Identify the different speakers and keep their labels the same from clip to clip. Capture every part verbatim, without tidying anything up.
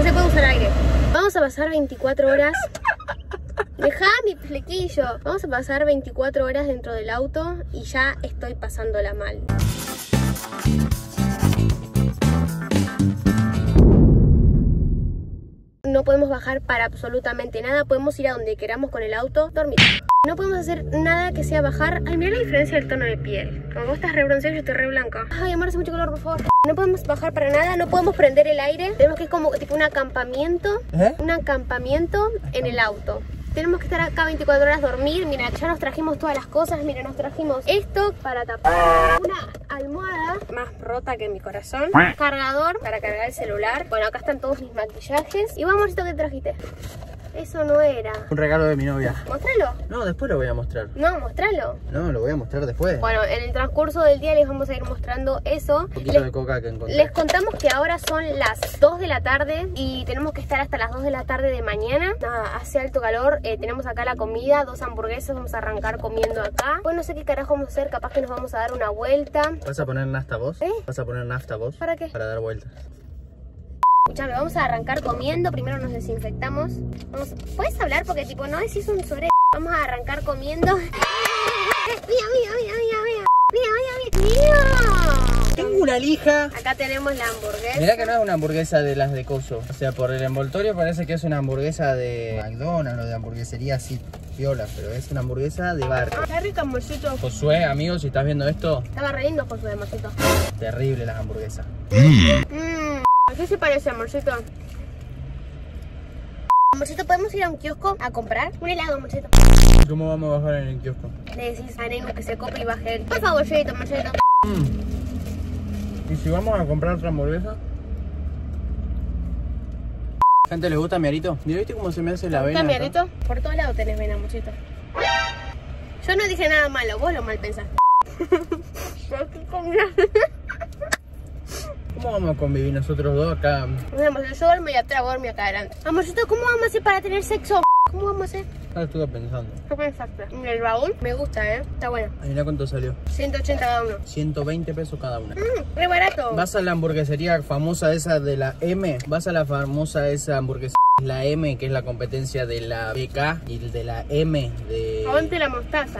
Speaker 1: se puede usar aire. Vamos a pasar veinticuatro horas. Dejá mi flequillo. Vamos a pasar veinticuatro horas dentro del auto y ya estoy pasándola mal. No podemos bajar para absolutamente nada. Podemos ir a donde queramos con el auto. Dormir. No podemos hacer nada que sea bajar. Ay, mira la diferencia del tono de piel. Como vos estás re bronceada, yo estoy re blanca. Ay, amor, hace mucho calor, por favor. No podemos bajar para nada. No podemos prender el aire. Tenemos que ir como tipo un acampamiento. ¿Eh? Un acampamiento en el auto. Tenemos que estar acá veinticuatro horas, dormir. Mira, ya nos trajimos todas las cosas. Mira, nos trajimos esto para tapar. Una almohada más rota que mi corazón. Cargador para cargar el celular. Bueno, acá están todos mis maquillajes. Y vamos a esto que trajiste. Eso no era.
Speaker 2: Un regalo de mi novia.
Speaker 1: Mostralo.
Speaker 2: No, después lo voy a mostrar.
Speaker 1: No, mostralo.
Speaker 2: No, lo voy a mostrar después.
Speaker 1: Bueno, en el transcurso del día les vamos a ir mostrando eso.
Speaker 2: Un poquito
Speaker 1: les,
Speaker 2: de coca que encontré.
Speaker 1: Les contamos que ahora son las dos de la tarde y tenemos que estar hasta las dos de la tarde de mañana. Nada, hace alto calor. Eh, tenemos acá la comida, dos hamburguesas. Vamos a arrancar comiendo acá. Pues no sé qué carajo vamos a hacer. Capaz que nos vamos a dar una vuelta.
Speaker 2: ¿Vas a poner nafta vos?
Speaker 1: ¿Eh?
Speaker 2: ¿Vas a poner nafta vos?
Speaker 1: ¿Para qué?
Speaker 2: Para dar vueltas.
Speaker 1: Escuchame, vamos a arrancar comiendo. Primero nos desinfectamos. Vamos... ¿Puedes hablar? Porque tipo no decís un sobre. Vamos a arrancar comiendo. Mira, mira, mira, mira, mira. Mira, mira, mira.
Speaker 2: Tengo una lija.
Speaker 1: Acá tenemos la hamburguesa.
Speaker 2: Mirá que no es una hamburguesa de las de coso. O sea, por el envoltorio parece que es una hamburguesa de McDonald's o de hamburguesería así viola, pero es una hamburguesa de bar.
Speaker 1: Está rica, amorcito.
Speaker 2: Josué, amigo, si estás viendo esto.
Speaker 1: Estaba re lindo, Josué, amorcito.
Speaker 2: Terrible las hamburguesas.
Speaker 1: Mmm. ¿A qué se parece, amorcito? Amorcito, ¿podemos ir a un kiosco a comprar un helado, amorcito?
Speaker 2: ¿Cómo vamos a bajar en el kiosco?
Speaker 1: Le decís a Nenu que se cope y baje él. Por favor, amorcito, amorcito.
Speaker 2: Mm. ¿Y si vamos a comprar otra hamburguesa? ¿Gente le gusta mi arito? ¿Viste cómo se me hace la vena?
Speaker 1: ¿Está mi arito? Por todos lados tenés vena, amorcito. Yo no dije nada malo, vos lo mal pensaste.
Speaker 2: ¿Cómo vamos a convivir nosotros dos acá?
Speaker 1: Vamos, yo duermo y atrás, duermo acá adelante. Amorcito, ¿cómo vamos a hacer para tener sexo? ¿Cómo vamos a hacer?
Speaker 2: Ah, estuve pensando.
Speaker 1: ¿Qué pensaste? Mira, el baúl me gusta, ¿eh? Está bueno.
Speaker 2: Mira cuánto salió.
Speaker 1: ciento ochenta cada uno.
Speaker 2: ciento veinte pesos cada una.
Speaker 1: Mmm, re barato.
Speaker 2: Vas a la hamburguesería famosa esa de la M. Vas a la famosa esa hamburguesería. La M, que es la competencia de la B K, y de la M de...
Speaker 1: Aguante la mostaza.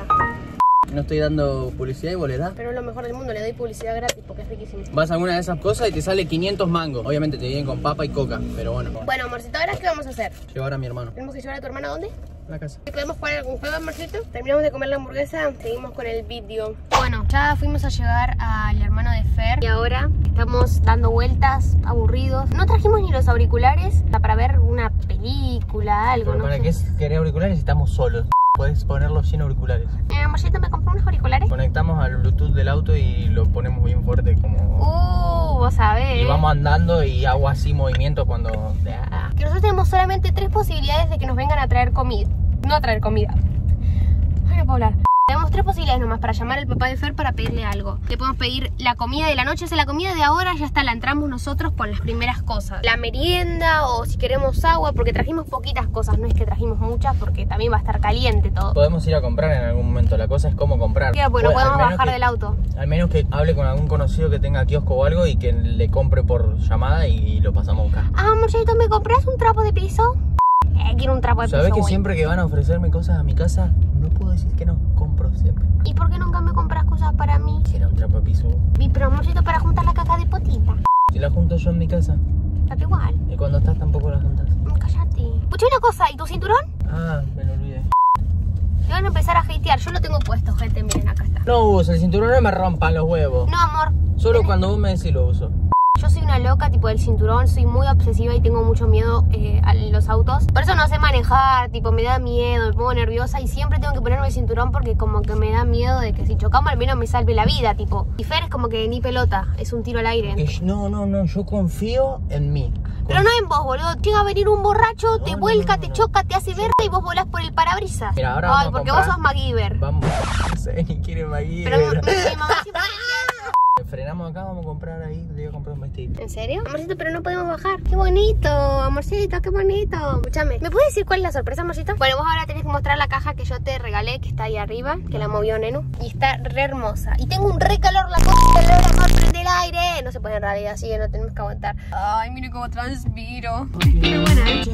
Speaker 2: No estoy dando publicidad y vos le das.
Speaker 1: Pero es lo mejor del mundo, le doy publicidad gratis porque es riquísimo.
Speaker 2: Vas a alguna de esas cosas y te sale quinientos mangos. Obviamente te vienen con papa y coca, pero bueno.
Speaker 1: Bueno, amorcito, ¿ahora qué vamos a hacer?
Speaker 2: Llevar a mi hermano.
Speaker 1: ¿Tenemos que llevar a tu hermano a dónde?
Speaker 2: A la casa.
Speaker 1: ¿Podemos jugar algún juego, amorcito? Terminamos de comer la hamburguesa, seguimos con el vídeo. Bueno, ya fuimos a llevar al hermano de Fer y ahora estamos dando vueltas, aburridos. No trajimos ni los auriculares para ver una película, algo,
Speaker 2: Pero
Speaker 1: ¿no?
Speaker 2: ¿para qué querer auriculares si estamos solos? Puedes ponerlos sin auriculares.
Speaker 1: Eh, amorcito, ¿me compró unos auriculares?
Speaker 2: Conectamos al Bluetooth del auto y lo ponemos bien fuerte como...
Speaker 1: Uh, vos sabés.
Speaker 2: Y vamos andando y hago así movimientos cuando...
Speaker 1: Que nosotros tenemos solamente tres posibilidades de que nos vengan a traer comida. No a traer comida. Ay, no puedo hablar. Tenemos tres posibilidades nomás para llamar al papá de Fer para pedirle algo. Le podemos pedir la comida de la noche, o sea, la comida de ahora ya está, la entramos nosotros con las primeras cosas. La merienda o si queremos agua, porque trajimos poquitas cosas, no es que trajimos muchas porque también va a estar caliente todo.
Speaker 2: Podemos ir a comprar en algún momento, la cosa es cómo comprar.
Speaker 1: Claro, porque no
Speaker 2: Pues,
Speaker 1: podemos bajar
Speaker 2: que,
Speaker 1: del auto.
Speaker 2: Al menos que hable con algún conocido que tenga kiosco o algo y que le compre por llamada y lo pasamos a buscar.
Speaker 1: Ah, amorcito, ¿me compras un trapo de piso? Eh, quiero un trapo de piso.
Speaker 2: ¿Sabés que
Speaker 1: güey.
Speaker 2: siempre que van a ofrecerme cosas a mi casa, no puedo decir que no, compro siempre?
Speaker 1: ¿Y por qué nunca me compras cosas para mí?
Speaker 2: Quiero un trapo de piso.
Speaker 1: Mi amorcito, para juntar la caca de potita.
Speaker 2: Si la junto yo en mi casa.
Speaker 1: Está igual.
Speaker 2: Y cuando estás tampoco la juntas.
Speaker 1: Mm, cállate. Escuché una cosa, ¿y tu cinturón?
Speaker 2: Ah, me lo olvidé.
Speaker 1: Te van a empezar a hatear, yo lo tengo puesto, gente, miren, acá está.
Speaker 2: No uso el cinturón, no me rompan los huevos.
Speaker 1: No, amor.
Speaker 2: Solo cuando vos me decís lo uso.
Speaker 1: Yo soy una loca, tipo del cinturón, soy muy obsesiva y tengo mucho miedo eh, a los autos. Por eso no sé manejar, tipo me da miedo, me pongo nerviosa y siempre tengo que ponerme el cinturón porque como que me da miedo de que si chocamos al menos me salve la vida, tipo. Y Fer es como que ni pelota, es un tiro al aire.
Speaker 2: Que yo- no, no, no, yo confío en mí.
Speaker 1: Pero no en vos, boludo. Llega a venir un borracho, te
Speaker 2: No,
Speaker 1: vuelca,
Speaker 2: no,
Speaker 1: te
Speaker 2: no.
Speaker 1: choca, te hace verde y vos volás por el parabrisas.
Speaker 2: Mira, ahora
Speaker 1: Ay,
Speaker 2: vamos a
Speaker 1: porque
Speaker 2: comprar.
Speaker 1: vos sos MacGyver.
Speaker 2: Vamos, no sé, ni quiere MacGyver.
Speaker 1: Pero mi, mi mamá siempre decía eso.
Speaker 2: frenamos acá, vamos a comprar ahí, te voy a comprar un vestido.
Speaker 1: ¿En serio? Amorcito, pero no podemos bajar. ¡Qué bonito! Amorcito, qué bonito. Escúchame, ¿me puedes decir cuál es la sorpresa, amorcito? Bueno, vos ahora tenés que mostrar la caja que yo te regalé, que está ahí arriba, que la movió Nenu. Y está re hermosa. Y tengo un re calor, la cosa, el olor, amor, prende el aire. No se puede en realidad, así que no tenemos que aguantar. Ay, mire cómo transpiro. Qué buena, ¿eh?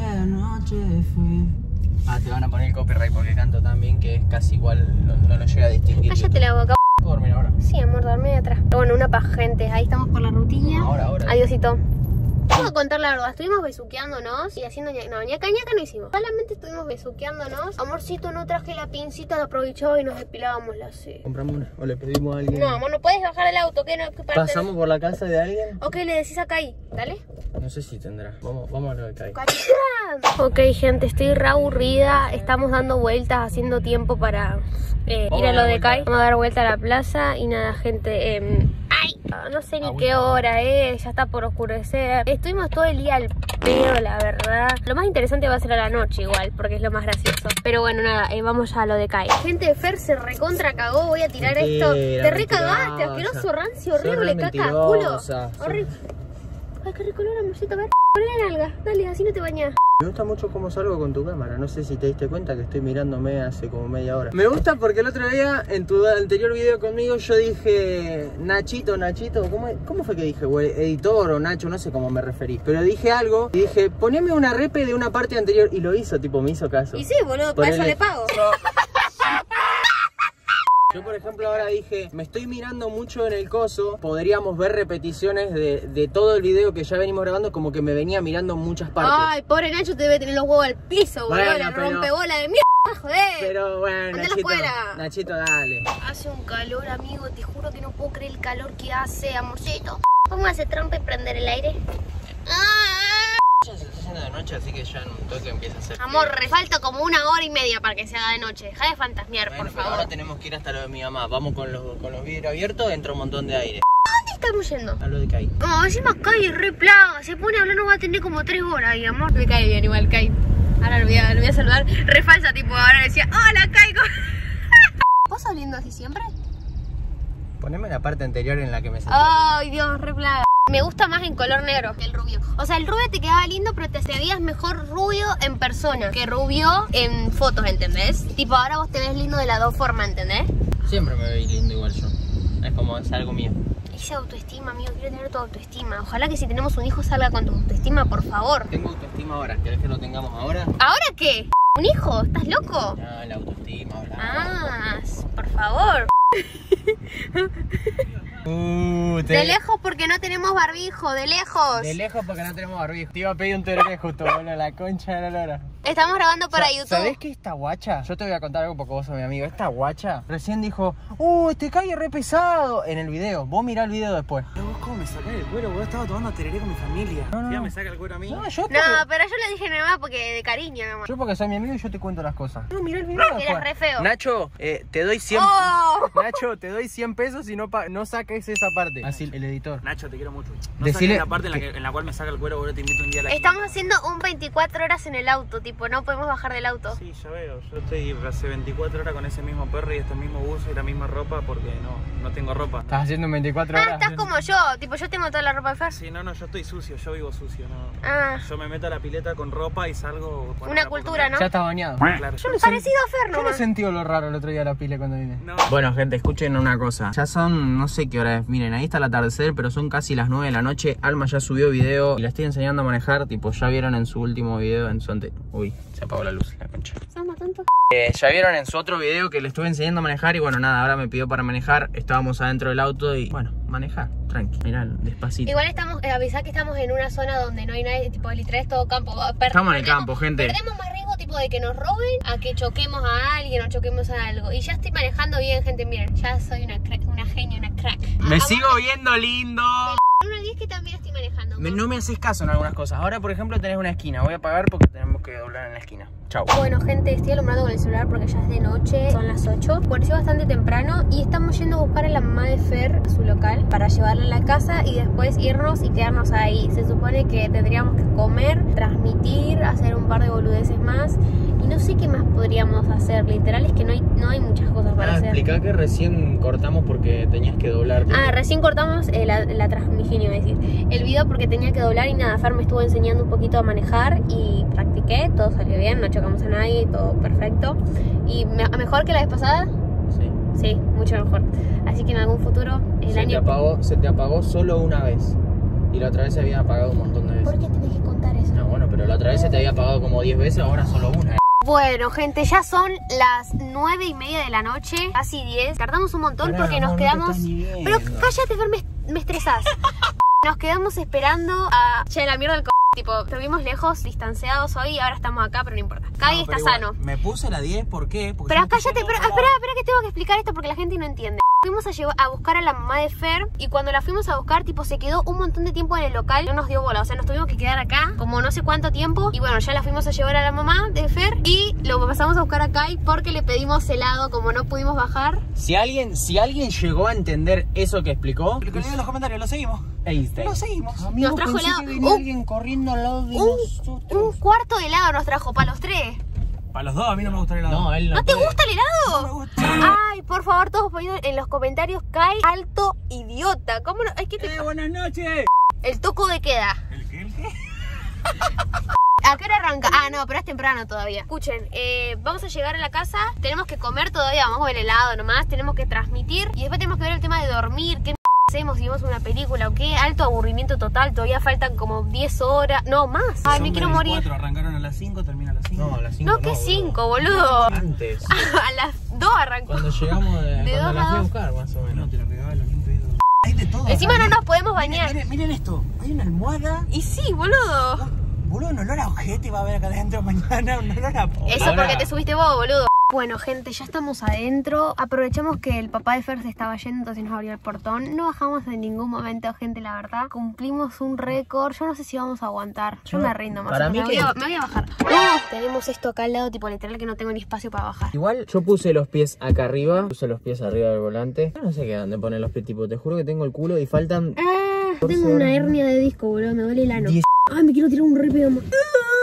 Speaker 2: Ah, te van a poner el copyright porque canto tan bien que es casi igual, no, no lo llega a distinguir.
Speaker 1: Cállate la boca.
Speaker 2: ¿Puedo dormir ahora?
Speaker 1: Sí, amor, dormí de atrás. Pero bueno, una paja, gente. Ahí estamos por la rutilla.
Speaker 2: Ahora, ahora.
Speaker 1: Adiósito. Vamos a contar la verdad, estuvimos besuqueándonos y haciendo ña... no, ñaca ñaca no hicimos. Solamente estuvimos besuqueándonos. Amorcito, no traje la pincita, aprovechaba y nos depilábamos la C.
Speaker 2: Compramos una o le pedimos a alguien.
Speaker 1: No, amor, no puedes bajar el auto, ¿qué? No, ¿qué parte?
Speaker 2: ¿Pasamos por la casa de alguien?
Speaker 1: Ok, le decís acá ahí, dale.
Speaker 2: No sé si tendrá. Vamos, vamos a lo de acá.
Speaker 1: Ok, gente, estoy re aburrida. Estamos dando vueltas, haciendo tiempo para eh, ir a lo de Kai. Vamos a dar vuelta a la plaza y nada, gente. Eh, ¡Ay! No sé ni ah, qué hora es, ya está por oscurecer. Estuvimos todo el día al pedo, la verdad. Lo más interesante va a ser a la noche igual, porque es lo más gracioso. Pero bueno, nada, eh, vamos ya a lo de Kai. Gente, Fer se recontra cagó, voy a tirar mentira, esto. Te recagaste, asqueroso, rancio, horrible, caca, culo. Horrible. Ay, qué rico olor, amorcito, a ver. Ponle la nalga, dale, así no te bañas.
Speaker 2: Me gusta mucho cómo salgo con tu cámara. No sé si te diste cuenta que estoy mirándome hace como media hora. Me gusta porque el otro día, en tu anterior video conmigo, yo dije Nachito, Nachito. ¿Cómo, cómo fue que dije? O editor o Nacho, no sé cómo me referí. Pero dije algo y dije, poneme una repe de una parte anterior. Y lo hizo, tipo, me hizo caso.
Speaker 1: Y sí, boludo, para eso le pago.
Speaker 2: Yo, por ejemplo, ahora dije, me estoy mirando mucho en el coso. Podríamos ver repeticiones de, de todo el video que ya venimos grabando, como que me venía mirando en muchas partes.
Speaker 1: Ay, pobre Nacho, te debe tener los huevos al piso, boludo.
Speaker 2: Bueno,
Speaker 1: la
Speaker 2: pero...
Speaker 1: rompebola de mierda, joder.
Speaker 2: Pero bueno, Nachito, Nachito, dale.
Speaker 1: Hace un calor, amigo, te juro que no puedo creer el calor que hace, amorcito. Vamos a hacer trampa y prender el aire. ¡Ah!
Speaker 2: Ya se está haciendo de noche, así que ya en un toque empieza a ser...
Speaker 1: Amor, re falta como una hora y media para que se haga de noche. Deja de fantasmear, bueno, por favor.
Speaker 2: Ahora tenemos que ir hasta lo de mi mamá. Vamos con los, con los vidrios abiertos, entra un montón de aire.
Speaker 1: ¿A dónde estamos yendo?
Speaker 2: A lo de Kai.
Speaker 1: No, encima Kai es re plaga. Se pone a hablar, nos va a tener como tres horas ahí, amor. Me cae bien igual, Kai. Ahora lo voy a, lo voy a saludar. Re falsa, tipo, ahora decía, hola, Kai. ¿Vos saliendo así siempre?
Speaker 2: Poneme la parte anterior en la que me sentí.
Speaker 1: Ay, Dios, re plaga. Me gusta más en color negro que el rubio. O sea, el rubio te quedaba lindo, pero te veías mejor rubio en persona que rubio en fotos, ¿entendés? Tipo, ahora vos te ves lindo de las dos formas, ¿entendés?
Speaker 2: Siempre me veis lindo igual yo. Es como, es algo mío.
Speaker 1: Esa autoestima, amigo, quiero tener tu autoestima. Ojalá que si tenemos un hijo salga con tu autoestima, por favor.
Speaker 2: Tengo autoestima ahora, ¿querés que lo tengamos ahora?
Speaker 1: ¿Ahora qué? ¿Un hijo? ¿Estás loco?
Speaker 2: No, la autoestima, bla.
Speaker 1: Ah, por favor.
Speaker 2: Uh, te...
Speaker 1: De lejos porque no tenemos barbijo, de lejos.
Speaker 2: De lejos porque no tenemos barbijo. Te iba a pedir un tereré justo, boludo, la concha de la lora.
Speaker 1: Estamos grabando para o sea, YouTube.
Speaker 2: ¿Sabés que esta guacha? Yo te voy a contar algo porque vos sos mi amigo. Esta guacha recién dijo, uh, este Kai es re pesado en el video. Vos mirá el video después.
Speaker 3: ¿Vos cómo me sacás el cuero? Vos estaba tomando tereré con mi familia.
Speaker 2: No, no,
Speaker 3: ya
Speaker 2: no.
Speaker 3: me saca el cuero a mí.
Speaker 2: No, yo
Speaker 1: porque... no, pero yo le dije nada más porque de cariño, nomás.
Speaker 2: Yo porque soy mi amigo y yo te cuento las cosas. No, mirá el video después.
Speaker 1: Eres re feo.
Speaker 2: Nacho, eh, te doy cien...
Speaker 1: Oh.
Speaker 2: Nacho, te doy cien pesos y no, pa... no saques esa parte. Así, el editor.
Speaker 3: Nacho, te quiero mucho. No
Speaker 2: Decile...
Speaker 3: saques la parte en la, que, en la cual me saca el cuero, boludo, te invito un día a la
Speaker 1: Estamos haciendo un veinticuatro horas en el auto, tipo, no podemos bajar del auto.
Speaker 3: Sí, ya veo. Yo estoy hace veinticuatro horas con ese mismo perro y este mismo buzo y la misma ropa porque no, no tengo ropa.
Speaker 2: ¿Estás haciendo veinticuatro horas?
Speaker 1: Ah, estás como yo, tipo, yo tengo toda la ropa de Fer.
Speaker 3: Sí, no, no, yo estoy sucio, yo vivo sucio, no.
Speaker 1: Ah.
Speaker 3: Yo me meto a la pileta con ropa y salgo...
Speaker 1: Bueno, una cultura, ¿no?
Speaker 2: Ya estás bañado.
Speaker 3: Claro.
Speaker 1: Yo parecido a Fer, ¿no?
Speaker 2: Yo no sentí lo raro el otro día a la pile cuando vine.
Speaker 3: No.
Speaker 2: Bueno, gente, escuchen una cosa. Ya son, no sé qué hora es. Miren, ahí está el atardecer, pero son casi las nueve de la noche. Alma ya subió video y la estoy enseñando a manejar. Tipo, ya vieron en su último video, en su ante... Uy, se apagó la luz, la concha.
Speaker 1: Somos tontos.
Speaker 2: Eh, ya vieron en su otro video que le estuve enseñando a manejar y bueno, nada, ahora me pidió para manejar. Estábamos adentro del auto y bueno, manejar, tranqui, mirá, despacito.
Speaker 1: Igual estamos, eh, avisá que estamos en una zona donde no hay nadie, tipo, literal es todo campo. Per
Speaker 2: estamos en el campo, gente.
Speaker 1: Perdemos más riesgo, tipo, de que nos roben a que choquemos a alguien o choquemos a algo. Y ya estoy manejando bien, gente, miren, ya soy una, una genia, una crack.
Speaker 2: Me
Speaker 1: ah,
Speaker 2: sigo viendo lindo.
Speaker 1: uno a diez que también estoy manejando.
Speaker 2: Me, no me haces caso en algunas cosas. Ahora, por ejemplo, tenés una esquina. Voy a pagar porque tenemos que doblar en la esquina. Chau.
Speaker 1: Bueno, gente, estoy alumbrando con el celular porque ya es de noche. Son las ocho. Pareció bastante temprano y estamos yendo a buscar a la mamá de Fer a su local para llevarla a la casa y después irnos y quedarnos ahí. Se supone que tendríamos que comer, transmitir, dormir, hacer un par de boludeces más. Y no sé qué más podríamos hacer. Literal es que no hay, no hay muchas cosas para
Speaker 2: ah,
Speaker 1: hacer.
Speaker 2: Explica que recién cortamos porque tenías que doblar.
Speaker 1: Ah, recién cortamos eh, la, la transmisión, iba a decir. El video porque tenía que doblar y nada, Fer me estuvo enseñando un poquito a manejar y practiqué, todo salió bien, no chocamos a nadie, todo perfecto. Y me, mejor que la vez pasada.
Speaker 2: Sí.
Speaker 1: Sí, mucho mejor. Así que en algún futuro, el
Speaker 2: se
Speaker 1: año...
Speaker 2: Te apagó, se te apagó solo una vez. Y la otra vez se había apagado un montón de veces.
Speaker 1: ¿Por qué tenés que contar eso?
Speaker 2: No, bueno, pero la otra vez se te había apagado como diez veces, ahora solo una.
Speaker 1: Bueno, gente, ya son las nueve y media de la noche, casi diez. Tardamos un montón
Speaker 2: Pará,
Speaker 1: porque nos
Speaker 2: amor,
Speaker 1: quedamos...
Speaker 2: no te estás ni viendo.
Speaker 1: Pero cállate, Fer, me, me estresás. Nos quedamos esperando a... Che, la mierda del c***. Tipo, estuvimos lejos, distanciados hoy y ahora estamos acá, pero no importa. Kai
Speaker 3: No,
Speaker 1: está
Speaker 3: igual,
Speaker 1: sano.
Speaker 3: Me puse la diez, ¿por qué? Porque
Speaker 1: Pero
Speaker 3: yo me puse
Speaker 1: cállate,
Speaker 3: la
Speaker 1: pero
Speaker 3: otra.
Speaker 1: espera, espera que tengo que explicar esto porque la gente no entiende. Fuimos a, llevar, a buscar a la mamá de Fer y cuando la fuimos a buscar, tipo, se quedó un montón de tiempo en el local. No nos dio bola, o sea, nos tuvimos que quedar acá como no sé cuánto tiempo. Y bueno, ya la fuimos a llevar a la mamá de Fer y lo pasamos a buscar a Kai porque le pedimos helado, como no pudimos bajar.
Speaker 2: Si alguien, si alguien llegó a entender eso que explicó,
Speaker 3: Lo que leí en los comentarios, lo seguimos.
Speaker 2: Einstein.
Speaker 3: Lo seguimos.
Speaker 2: Amigo,
Speaker 1: Nos trajo
Speaker 2: pensé
Speaker 1: helado.
Speaker 2: que venía
Speaker 1: Un-
Speaker 2: alguien corriendo al lado de
Speaker 1: Un,
Speaker 2: nosotros.
Speaker 1: un cuarto de helado nos trajo para los tres.
Speaker 3: Para los dos, a mí no me gusta el helado.
Speaker 2: No, él no
Speaker 1: ¿No te
Speaker 2: puede.
Speaker 1: gusta el
Speaker 3: No me
Speaker 1: helado?
Speaker 3: gusta.
Speaker 1: Ay, por favor, todos poniendo en los comentarios, Kai, alto idiota. ¿Cómo no? Es que te...
Speaker 3: Eh, buenas noches.
Speaker 1: El toco de queda.
Speaker 3: ¿El qué? ¿El qué?
Speaker 1: ¿A qué hora arranca? Ah, no, pero es temprano todavía. Escuchen, eh, vamos a llegar a la casa. Tenemos que comer todavía, vamos a ver helado nomás. Tenemos que transmitir y después tenemos que ver el tema de dormir. ¿Qué m hacemos si vemos una película o qué? Alto aburrimiento total. Todavía faltan como diez horas. No, más. Ay,
Speaker 3: Son
Speaker 1: me quiero
Speaker 3: de las
Speaker 1: morir.
Speaker 3: cuatro, arrancaron a las cinco, termina a las cinco.
Speaker 2: No, a las cinco.
Speaker 1: No, ¿qué cinco, boludo?
Speaker 2: Antes.
Speaker 1: A las dos arrancó.
Speaker 2: Cuando llegamos de,
Speaker 1: De
Speaker 2: cuando
Speaker 1: dos
Speaker 2: la
Speaker 1: a
Speaker 2: fui a
Speaker 1: dos.
Speaker 2: buscar, más o
Speaker 3: No,
Speaker 2: menos.
Speaker 3: te lo regalo, limpio. Hay de todo.
Speaker 1: Encima
Speaker 3: acá.
Speaker 1: no nos podemos
Speaker 3: Miren,
Speaker 1: bañar.
Speaker 3: Miren, miren esto. Hay una almohada.
Speaker 1: Y sí, boludo.
Speaker 3: Boludo, un olor a ojete va a haber acá adentro mañana. Un olor a...
Speaker 1: Eso
Speaker 2: Ahora-
Speaker 1: porque te subiste vos, boludo. Bueno, gente, ya estamos adentro. Aprovechamos que el papá de Fer se estaba yendo, entonces nos abrió el portón. No bajamos en ningún momento, gente, la verdad. Cumplimos un récord. Yo no sé si vamos a aguantar. Yo
Speaker 2: Yo-
Speaker 1: me rindo más.
Speaker 2: para
Speaker 1: me,
Speaker 2: mí
Speaker 1: voy
Speaker 2: que-
Speaker 1: a, me voy a bajar. No, tenemos esto acá al lado, tipo literal, que no tengo ni espacio para bajar.
Speaker 2: Igual yo puse los pies acá arriba, puse los pies arriba del volante. Yo no sé qué dónde poner los pies, tipo, te juro que tengo el culo y faltan
Speaker 1: Ah, tengo una hernia de disco, boludo. Me duele el ano.
Speaker 2: diez.
Speaker 1: Ay, me quiero tirar un re pedo más.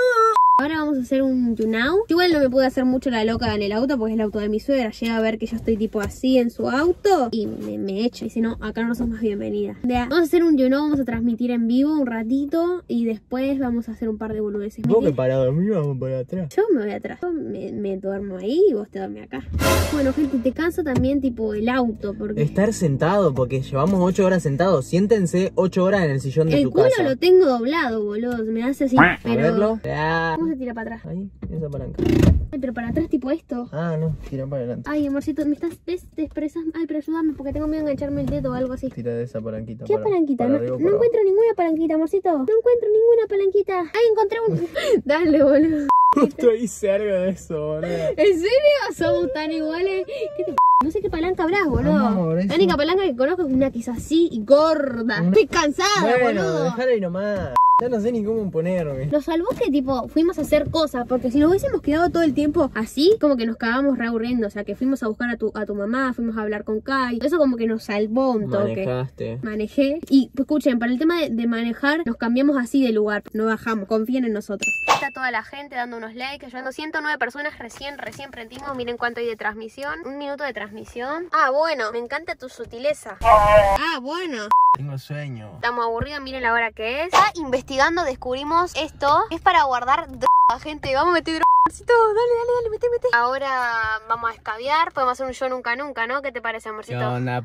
Speaker 1: Ahora vamos a hacer un tunao. Igual no me pude hacer mucho la loca en el auto porque es el auto de mi suegra. Llega a ver que yo estoy tipo así en su auto y me, me echa. Y dice, no, acá no sos más bienvenida. Vea, vamos a hacer un tunao, vamos a transmitir en vivo un ratito y después vamos a hacer un par de boludeces.
Speaker 2: Vos que
Speaker 1: ¿Me
Speaker 2: para dormir vamos para atrás.
Speaker 1: Yo me voy atrás. Yo me, me duermo ahí y vos te duermes acá. Bueno, gente, te canso también tipo el auto porque...
Speaker 2: Estar sentado, porque llevamos ocho horas sentados. Siéntense ocho horas en el sillón de
Speaker 1: El
Speaker 2: tu
Speaker 1: culo
Speaker 2: casa.
Speaker 1: lo tengo doblado, boludo. Se me hace así.
Speaker 2: A
Speaker 1: Pero...
Speaker 2: verlo. Ah,
Speaker 1: ¿Cómo se tira para atrás?
Speaker 2: ahí, esa palanca.
Speaker 1: Ay, pero para atrás tipo esto.
Speaker 2: Ah, no, tira para adelante.
Speaker 1: Ay, amorcito, me estás, ves, te expresas. Ay, pero ayúdame porque tengo miedo de engancharme el dedo o algo así.
Speaker 2: Tira de esa palanquita.
Speaker 1: ¿Qué
Speaker 2: para-
Speaker 1: palanquita?
Speaker 2: para
Speaker 1: No,
Speaker 2: arriba o
Speaker 1: no
Speaker 2: para
Speaker 1: encuentro ninguna palanquita, amorcito. No encuentro ninguna palanquita. Ay, encontré un... Dale, boludo.
Speaker 2: abajo. Estoy cerca de eso, boludo.
Speaker 1: ¿En serio? Somos tan iguales. ¿Qué te... No sé qué palanca habrás, boludo.
Speaker 2: Amor, eso-
Speaker 1: La única palanca que conozco es una que es así y gorda.
Speaker 2: Una-
Speaker 1: Estoy cansada,
Speaker 2: Bueno,
Speaker 1: boludo.
Speaker 2: dejalo ahí nomás. Ya no sé ni cómo ponerme.
Speaker 1: Nos salvó que tipo fuimos a hacer cosas, porque si nos hubiésemos quedado todo el tiempo así, como que nos cagamos reaburriendo. O sea, que fuimos a buscar a tu, a tu mamá, fuimos a hablar con Kai. Eso como que nos salvó un toque.
Speaker 2: Manejaste.
Speaker 1: Manejé. Y pues, escuchen, para el tema de, de manejar, nos cambiamos así de lugar. No bajamos, confíen en nosotros. Está toda la gente dando unos likes, ayudando. ciento nueve personas recién, recién prendimos. Miren cuánto hay de transmisión. Un minuto de transmisión. Ah, bueno, me encanta tu sutileza. Ah, bueno.
Speaker 2: Tengo sueño.
Speaker 1: Estamos aburridos, miren la hora que es. Está investigando, descubrimos esto. Es para guardar droga, gente. Vamos a meter droga. Dale, dale, dale, mete, mete. Ahora vamos a escabiar. Podemos hacer un yo nunca nunca, ¿no? ¿Qué te parece,
Speaker 2: ¿Qué
Speaker 1: amorcito?
Speaker 2: onda,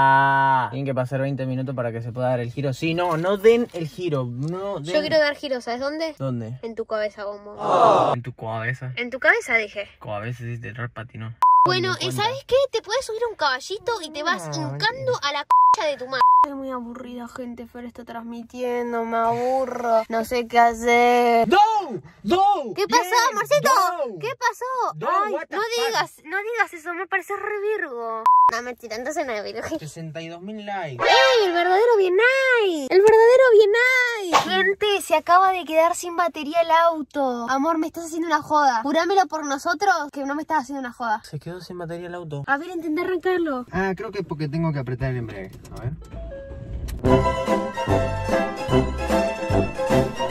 Speaker 2: pa? Tienen que pasar veinte minutos para que se pueda dar el giro. Sí, no, no den el giro. No den...
Speaker 1: Yo quiero dar giros, ¿sabes dónde?
Speaker 2: ¿Dónde?
Speaker 1: En tu cabeza, bombo.
Speaker 2: En tu cabeza.
Speaker 1: En tu cabeza, dije.
Speaker 2: Cabeza sí te repatinó.
Speaker 1: Bueno, ¿y sabes qué? Te puedes subir a un caballito y te vas hincando a la c*** de tu madre. Estoy muy aburrida, gente. Fer está transmitiendo, me aburro. No sé qué hacer.
Speaker 2: ¡No! ¡No!
Speaker 1: ¿Qué pasó,
Speaker 2: Bien,
Speaker 1: Marcito?
Speaker 2: no.
Speaker 1: ¿Qué pasó?
Speaker 2: No,
Speaker 1: Ay,
Speaker 2: what the
Speaker 1: no
Speaker 2: fuck?
Speaker 1: digas, no digas eso, me parece re virgo. No, mentira, entonces no es virgo.
Speaker 2: sesenta y dos mil likes.
Speaker 1: ¡Ey, el verdadero Bienay! ¡El verdadero Bienay! Gente, se acaba de quedar sin batería el auto. Amor, me estás haciendo una joda. Jurámelo por nosotros que no me estás haciendo una joda.
Speaker 2: Se quedó sin batería el auto.
Speaker 1: A ver, intenta arrancarlo.
Speaker 2: Ah, creo que es porque tengo que apretar el embrague. A ver.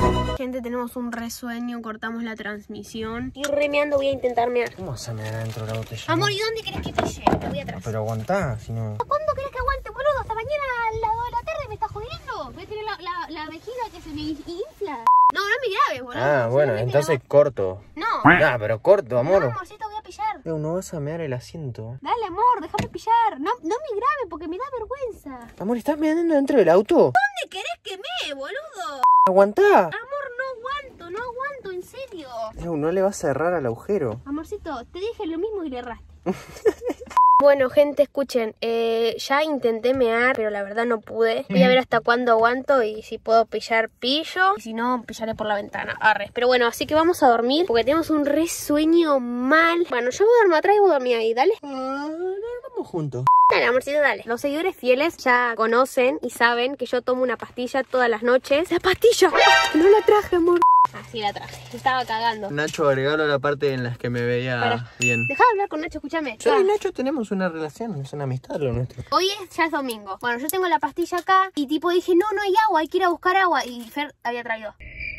Speaker 1: Gente, tenemos un resueño, cortamos la transmisión. Y remeando voy a intentar mear.
Speaker 2: ¿Cómo vas a mear adentro del auto? Ya?
Speaker 1: Amor, ¿y dónde querés que pille? Te voy atrás.
Speaker 2: Pero aguantá, si no...
Speaker 1: ¿Cuándo querés que aguante, boludo? Hasta mañana a las dos de la tarde me estás jodiendo. Voy a tener la, la, la vejiga que se me infla. No, no me grabes, boludo.
Speaker 2: Ah, bueno,
Speaker 1: Solamente
Speaker 2: entonces
Speaker 1: la...
Speaker 2: corto.
Speaker 1: No.
Speaker 2: Ah, pero corto, amor.
Speaker 1: No, amorcito, voy a pillar.
Speaker 2: Leo, no vas a mear el asiento.
Speaker 1: Dale, amor, déjame pillar. No, no me grabe porque me da vergüenza.
Speaker 2: Amor, ¿estás meando dentro del auto?
Speaker 1: ¿Dónde querés que me, boludo?
Speaker 2: Aguantá.
Speaker 1: Amor, no aguanto, no aguanto, en serio.
Speaker 2: Leo, no le vas a cerrar al agujero.
Speaker 1: Amorcito, te dije lo mismo y le erraste. Bueno, gente, escuchen, eh, ya intenté mear, pero la verdad no pude. Voy a ver hasta cuándo aguanto y si puedo pillar, pillo. Y si no, pillaré por la ventana. Arre. Pero bueno, así que vamos a dormir porque tenemos un resueño mal. Bueno, yo voy a dormir atrás y voy a dormir ahí, dale.
Speaker 2: Ah, vamos juntos.
Speaker 1: Dale, amorcito, dale. Los seguidores fieles ya conocen y saben que yo tomo una pastilla todas las noches. ¡La pastilla! No la traje, amor. Así la traje. Me estaba cagando.
Speaker 2: Nacho, agregalo la parte en las que me veía
Speaker 1: Para.
Speaker 2: bien.
Speaker 1: Deja de hablar con Nacho, escúchame.
Speaker 2: Yo
Speaker 1: Ah.
Speaker 2: y Nacho tenemos una relación, es una amistad lo nuestro.
Speaker 1: Hoy es, ya es domingo. Bueno, yo tengo la pastilla acá y tipo dije, no, no hay agua, hay que ir a buscar agua. Y Fer había traído.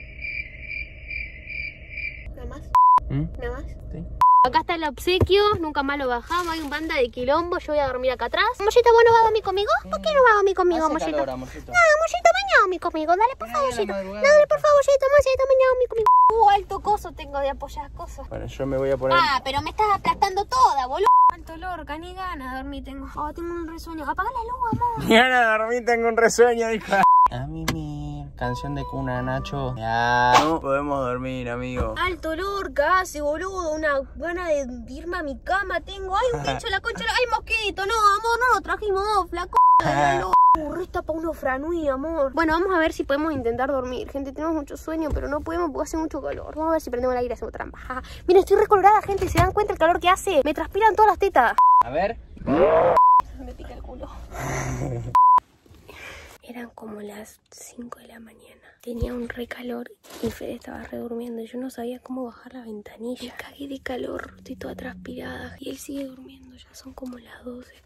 Speaker 1: ¿Nada más?
Speaker 2: ¿Mm?
Speaker 1: ¿Nada más?
Speaker 2: Sí.
Speaker 1: Acá está el obsequio, nunca más lo bajamos, hay un banda de quilombo, yo voy a dormir acá atrás. Mollito, ¿vos no vas a dormir conmigo? ¿Por qué no vas a dormir conmigo, Mollito? No,
Speaker 2: amorcito.
Speaker 1: Mollito, mañana a dormir conmigo, dale por favor, Mollito. Dale por favor, Mollito, Mollito, mañana a dormir conmigo. Uh, alto coso tengo de apoyar cosas.
Speaker 2: Bueno, yo me voy a poner...
Speaker 1: Ah, pero me estás aplastando toda, boludo. Alto lorca, ni ganas de dormir tengo. Oh, tengo un resueño. Apaga la luz, amor.
Speaker 2: Ni ganas de dormir, tengo un resueño, hija. A mí mi canción de cuna, Nacho. Ya no podemos dormir, amigo.
Speaker 1: Alto lorca hace, boludo. Una gana de irme a mi cama tengo. Hay un bicho en la concha. Hay mosquito. No, amor, no lo trajimos, flaco. Resta para unos franui, amor. Bueno, vamos a ver si podemos intentar dormir. Gente, tenemos mucho sueño, pero no podemos porque hace mucho calor. Vamos a ver si prendemos el aire y hacemos trampa. Miren, estoy recolorada, gente. ¿Se dan cuenta el calor que hace? Me transpiran todas las tetas.
Speaker 2: A ver.
Speaker 1: Me pica el culo. Eran como las cinco de la mañana. Tenía un re calor y Fede estaba re durmiendo. Yo no sabía cómo bajar la ventanilla. Me cagué de calor. Estoy toda transpirada. Y él sigue durmiendo. Ya son como las doce.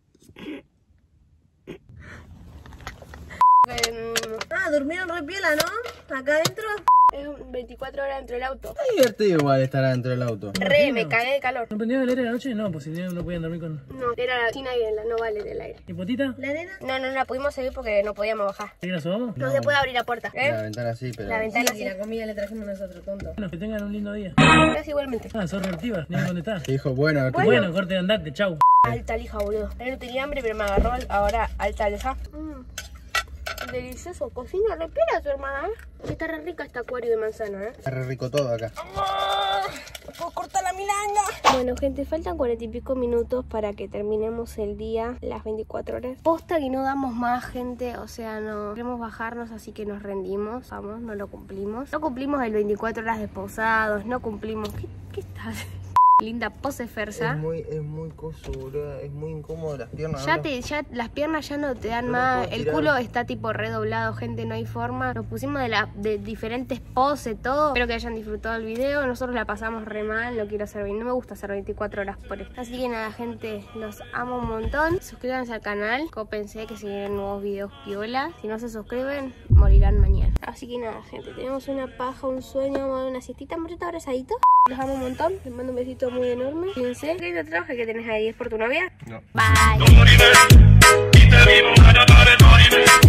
Speaker 1: Ah, durmieron re piola, ¿no? Acá adentro. Es veinticuatro horas dentro del auto.
Speaker 2: Es divertido igual estar adentro del auto.
Speaker 1: Re, me cagué de calor.
Speaker 4: ¿No prendieron el aire de la noche? No, pues si no, no podían dormir con...
Speaker 1: No, era sin aire, no vale del aire.
Speaker 4: ¿Y potita?
Speaker 1: ¿La nena? No, no, no la pudimos seguir porque no podíamos bajar.
Speaker 4: ¿Sí la subamos?
Speaker 1: No, se puede abrir la puerta. ¿Eh?
Speaker 2: La ventana sí, pero...
Speaker 1: La ventana sí.
Speaker 5: La comida le trajimos nosotros, tonto.
Speaker 4: Bueno, que tengan un lindo día.
Speaker 1: Gracias igualmente.
Speaker 4: Ah, sos reactiva, ni dónde estás.
Speaker 2: Dijo, bueno,
Speaker 1: Bueno.
Speaker 4: Bueno, corte de andate, chau.
Speaker 1: Alta lija, boludo. Yo no tenía hambre, pero me agarró ahora alta lija. Mm. Delicioso. Cocina re piola su hermana, ¿eh? Está re rica este acuario de manzana, ¿eh?
Speaker 2: está re rico todo acá.
Speaker 1: ¿Puedo cortar la milanga? Bueno, gente, faltan cuarenta y pico minutos para que terminemos el día, las veinticuatro horas. Posta que no damos más, gente. O sea, no queremos bajarnos, así que nos rendimos. Vamos, no lo cumplimos. No cumplimos el veinticuatro horas de posados. No cumplimos... ¿Qué, qué estás? Linda pose, Fersa.
Speaker 2: Es muy, es muy coso, boludo. Es muy incómodo las piernas.
Speaker 1: Ya
Speaker 2: ¿no?
Speaker 1: te, ya las piernas ya no te dan
Speaker 2: No
Speaker 1: más.
Speaker 2: puedo
Speaker 1: El
Speaker 2: tirar.
Speaker 1: culo está tipo redoblado, gente, no hay forma. Nos pusimos de, la, de diferentes poses, todo. Espero que hayan disfrutado el video. Nosotros la pasamos re mal, no quiero hacer bien. No me gusta hacer veinticuatro horas por esto. Así que nada, gente, los amo un montón. Suscríbanse al canal. Cópense que se vienen nuevos videos piola. Si no se suscriben, morirán mañana. Así que nada, gente, tenemos una paja, un sueño, vamos a dar una siestita, morrita abrazadito. Los amo un montón, les mando un besito muy enorme. Fíjense, ¿qué otro trabajo que tenés ahí? ¿Es por tu novia?
Speaker 2: No.
Speaker 1: Bye.
Speaker 6: No moriré, y te vivo, cada tarde moriré.